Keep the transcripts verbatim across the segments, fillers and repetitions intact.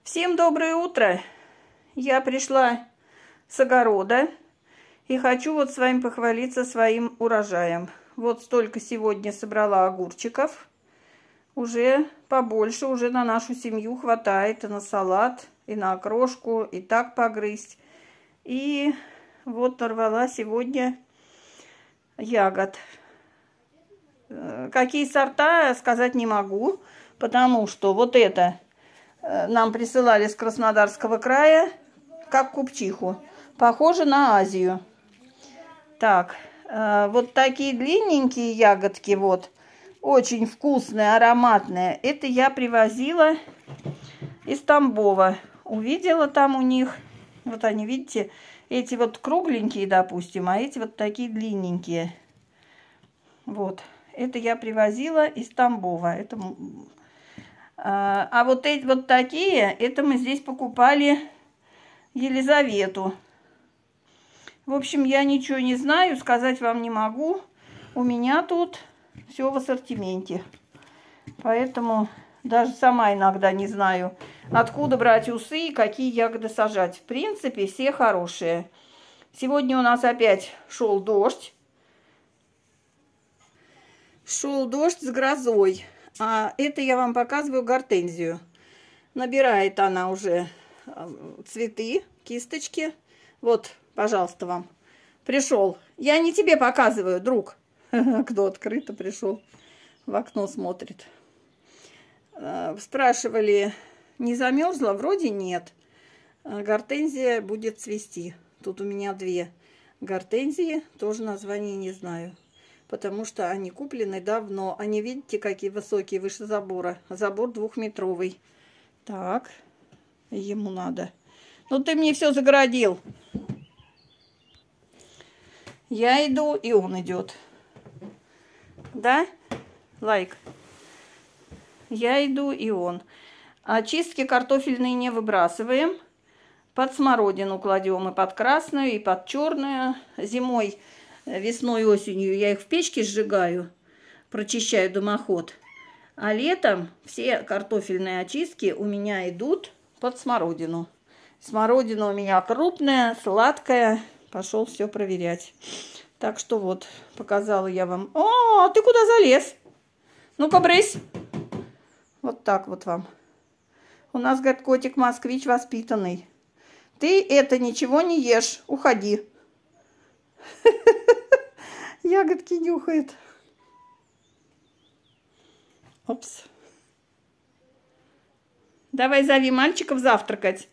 Всем доброе утро! Я пришла с огорода и хочу вот с вами похвалиться своим урожаем. Вот столько сегодня собрала огурчиков. Уже побольше, уже на нашу семью хватает и на салат, и на окрошку, и так погрызть. И вот нарвала сегодня ягод. Какие сорта, сказать не могу, потому что вот это нам присылали с Краснодарского края, как купчиху. Похоже на Азию. Так, вот такие длинненькие ягодки, вот, очень вкусные, ароматные. Это я привозила из Тамбова. Увидела там у них, вот они, видите, эти вот кругленькие, допустим, а эти вот такие длинненькие. Вот, это я привозила из Тамбова. Это... А вот эти вот такие, это мы здесь покупали Елизавету. В общем, я ничего не знаю, сказать вам не могу. У меня тут все в ассортименте. Поэтому даже сама иногда не знаю, откуда брать усы и какие ягоды сажать. В принципе, все хорошие. Сегодня у нас опять шел дождь. Шел дождь с грозой. А это я вам показываю гортензию. Набирает она уже цветы, кисточки. Вот, пожалуйста, вам. Пришел. Я не тебе показываю, друг. Кто открыто пришел, в окно смотрит. Спрашивали, не замерзла? Вроде нет. Гортензия будет цвести. Тут у меня две гортензии. Тоже название не знаю. Потому что они куплены давно. Они, видите, какие высокие, выше забора. Забор двухметровый. Так, ему надо. Ну, ты мне все загородил. Я иду, и он идет. Да? Лайк. Я иду, и он. Очистки картофельные не выбрасываем. Под смородину кладем и под красную, и под черную. Зимой... Весной, осенью я их в печке сжигаю, прочищаю дымоход. А летом все картофельные очистки у меня идут под смородину. Смородина у меня крупная, сладкая. Пошел все проверять. Так что вот, показала я вам. О, ты куда залез? Ну-ка, брысь. Вот так вот вам. У нас, говорит, котик москвич воспитанный. Ты это ничего не ешь. Уходи. Ягодки нюхает. Опс. Давай зови мальчиков завтракать.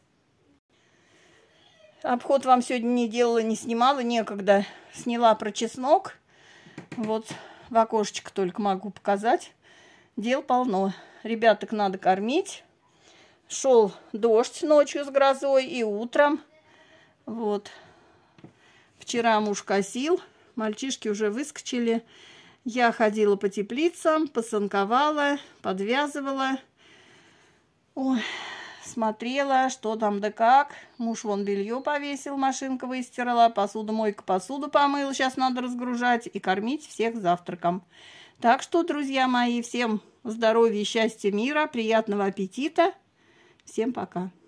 Обход вам сегодня не делала, не снимала, некогда. Сняла про чеснок. Вот в окошечко только могу показать. Дел полно. Ребяток надо кормить. Шел дождь ночью с грозой и утром. Вот. Вчера муж косил. Мальчишки уже выскочили. Я ходила по теплицам, посанковала, подвязывала. Ой, смотрела, что там да как. Муж вон белье повесил, машинка выстирала, посудомойка посуду помыла. Сейчас надо разгружать и кормить всех завтраком. Так что, друзья мои, всем здоровья, счастья, мира, приятного аппетита. Всем пока.